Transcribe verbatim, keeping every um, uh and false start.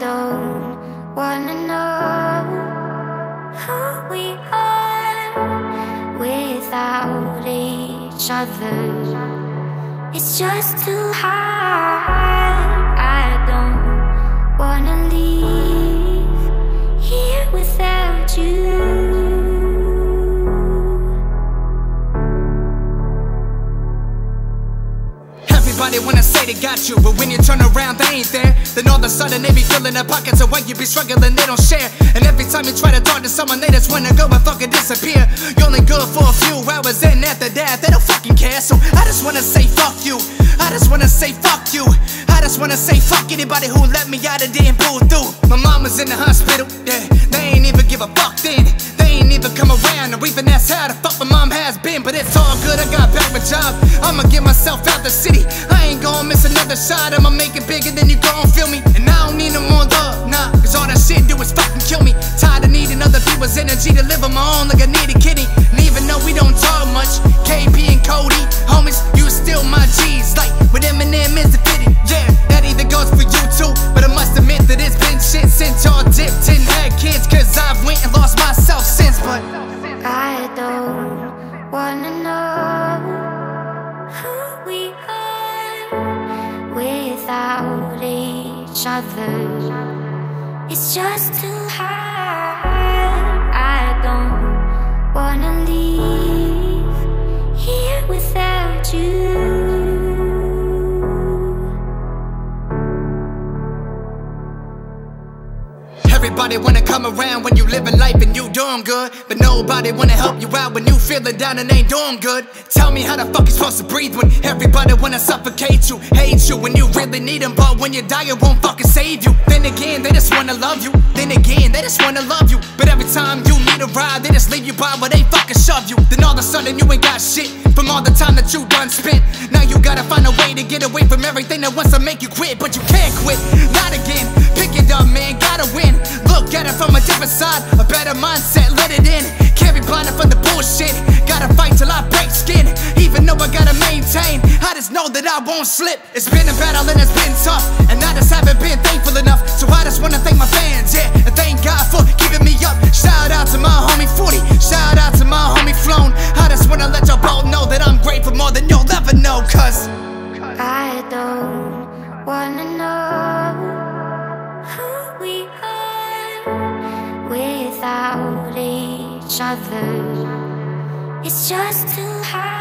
don't wanna know who we are without each other. It's just too hard. I don't wanna leave here without you. Everybody wanna say they got you, but when you turn around they ain't there. Then all of a sudden they be filling their pockets, and while you be struggling they don't share. And every time you try to talk to someone they just wanna go and fucking disappear. You're only good for a few hours and after that they don't fucking care. So I just wanna say fuck you, I just wanna say fuck you, I just wanna say fuck anybody who let me out and didn't pull through. My mom was in the hospital, yeah, they ain't even give a fuck then. They ain't even come around or even ask how the fuck my mom has been. But it's all good, I got back my job, I'ma get myself out the city. I ain't gon' miss another shot, I'ma make it bigger than you gon' feel me. And I don't need no more love, nah, cause all that shit do is fucking kill me. Tired of needing other people's energy to live on my own like I need a kidney. And even though we don't talk much, K P and Cody, homies, you still my G's. Like with Eminem is the fitting, yeah, that either goes for you too. But I must admit that it's been shit since y'all dipped and had kids, cause I've went and lost myself since. But I don't wanna know who we are without each other. It's just too hard. I don't wanna leave here without you. everybody wanna come around when you living life and you doing good, but nobody wanna help you out when you feeling down and ain't doing good. Tell me how the fuck you supposed to breathe when everybody wanna suffocate you, hate you when you really need them, but when you die it won't fucking save you. Then again, they just wanna love you. Then again, they just wanna love you. But every time you need a ride, they just leave you by where they fucking shove you. Then all of a sudden you ain't got shit from all the time that you done spent. Now you gotta find a way to get away from everything that wants to make you quit, but you can't quit, not again. Pick it up, man, gotta win. Look at it from a different side, a better mindset, let it in. Can't be blinded from the bullshit, gotta fight till I break skin. Even though I gotta maintain, I just know that I won't slip. It's been a battle and it's been tough, and I just haven't been thankful enough. So I just wanna thank my fans, yeah, and thank God for keeping me up. Shout out to my homie forty, shout out to my homie Flown. I just wanna let y'all both know that I'm grateful more than you'll ever know, cause I don't wanna know who we are without each other. It's just too hard.